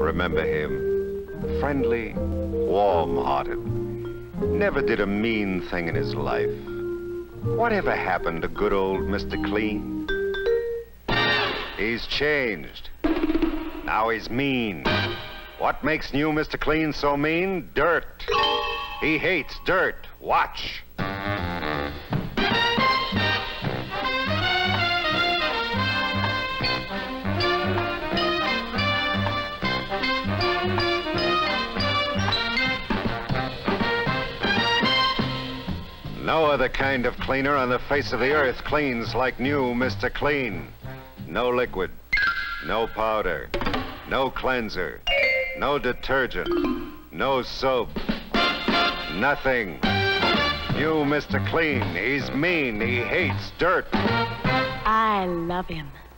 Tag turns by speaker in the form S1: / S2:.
S1: Remember him. Friendly, warm-hearted. Never did a mean thing in his life. Whatever happened to good old Mr. Clean? He's changed. Now he's mean. What makes new Mr. Clean so mean? Dirt. He hates dirt. Watch. No other kind of cleaner on the face of the earth cleans like new Mr. Clean. No liquid, no powder, no cleanser, no detergent, no soap, nothing. New Mr. Clean, he's mean, he hates dirt.
S2: I love him.